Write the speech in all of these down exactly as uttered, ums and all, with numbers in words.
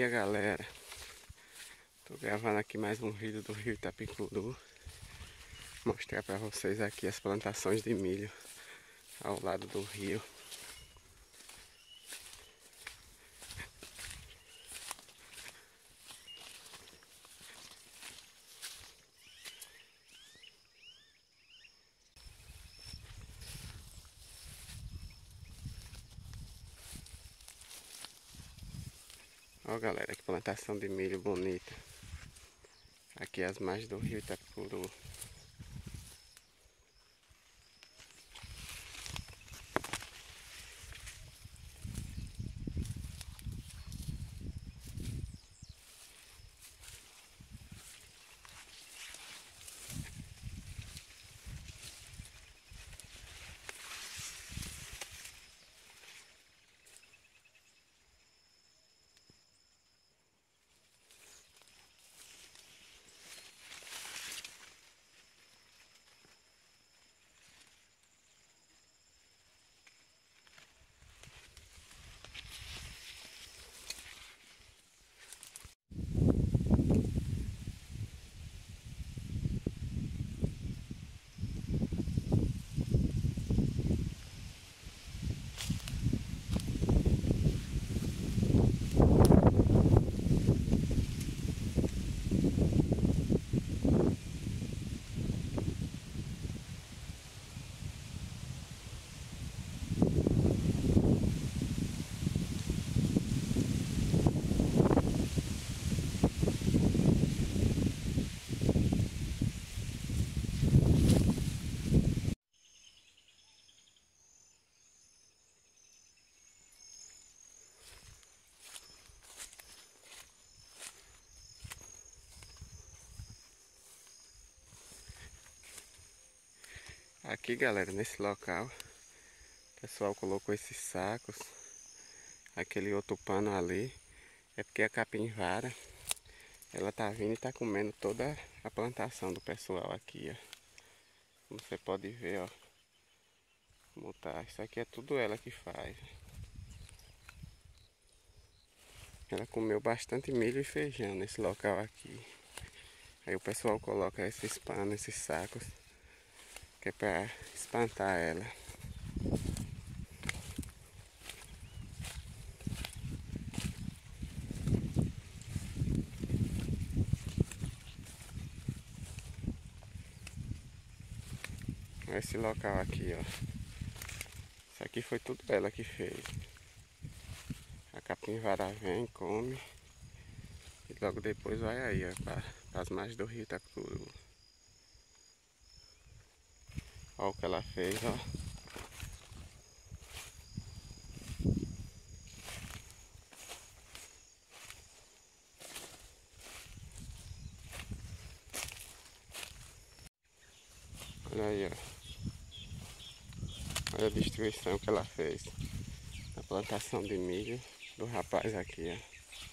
dia, galera. Tô gravando aqui mais um vídeo do Rio Itapicuru. Mostrar pra vocês aqui as plantações de milho ao lado do rio. Ó, galera, que plantação de milho bonita. Aqui as margens do Rio Itapicuru. Aqui, galera, nesse local, o pessoal colocou esses sacos. Aquele outro pano ali é porque a capivara, ela tá vindo e tá comendo toda a plantação do pessoal aqui, ó. Como você pode ver, ó, como tá. Isso aqui é tudo ela que faz. Ela comeu bastante milho e feijão nesse local aqui. Aí o pessoal coloca esses panos, esses sacos, que é pra espantar ela. Esse local aqui, ó. Isso aqui foi tudo ela que fez. A capivara vem, come. E logo depois vai aí, ó, para as margens do Rio Itapicuru. Olha o que ela fez, ó. Olha aí, ó. Olha a destruição que ela fez. A plantação de milho do rapaz aqui, ó.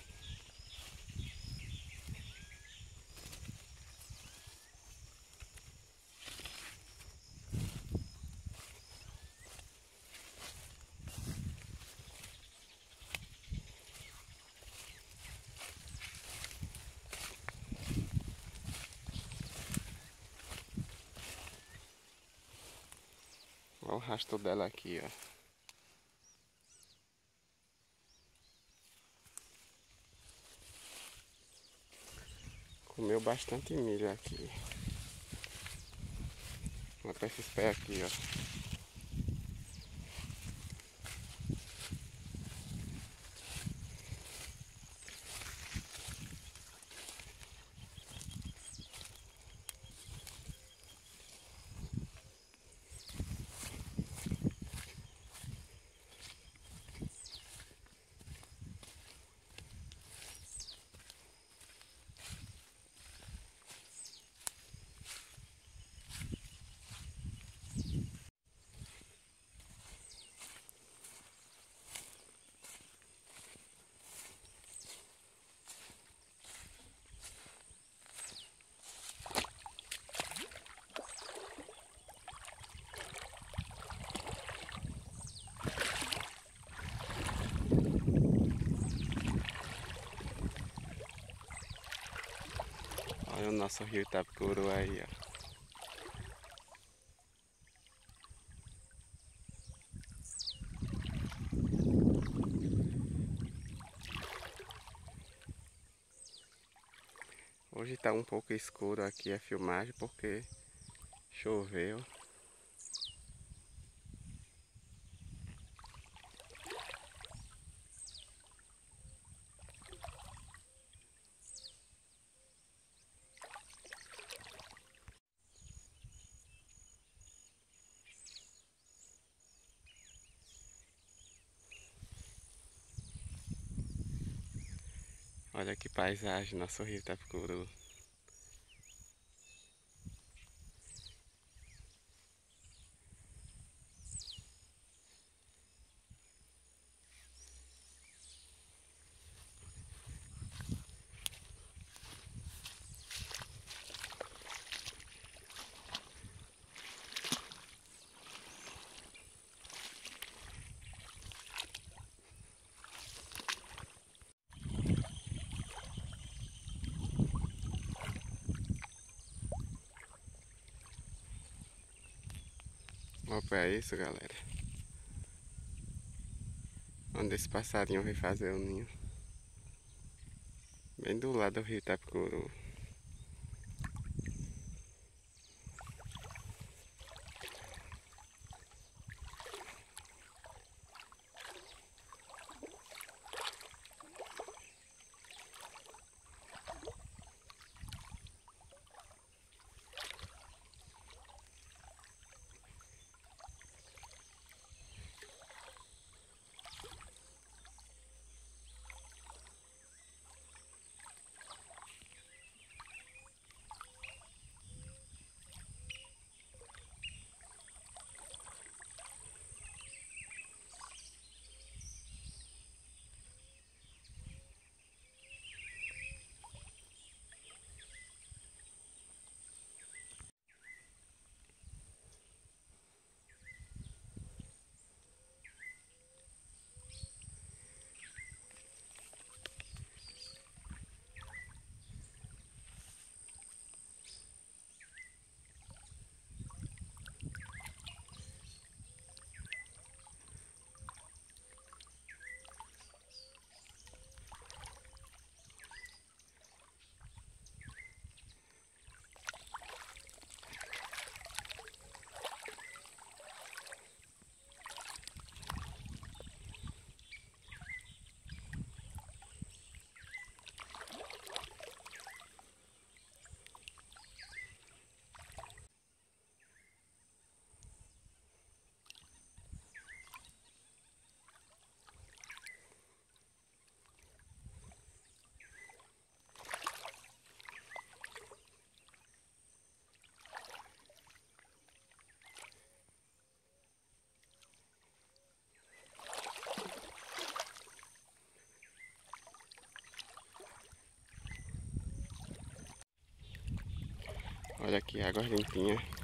Olha o rastro dela aqui, ó. Comeu bastante milho aqui. Olha pra esses pés aqui, ó. o nosso rio Itapicuru aí, ó. Hoje tá um pouco escuro aqui a filmagem porque choveu. Olha que paisagem, nosso rio Itapicuru. Olha isso, galera. Onde esse passarinho vai fazer o ninho. Bem do lado do rio Itapicuru. Olha aqui, água limpinha.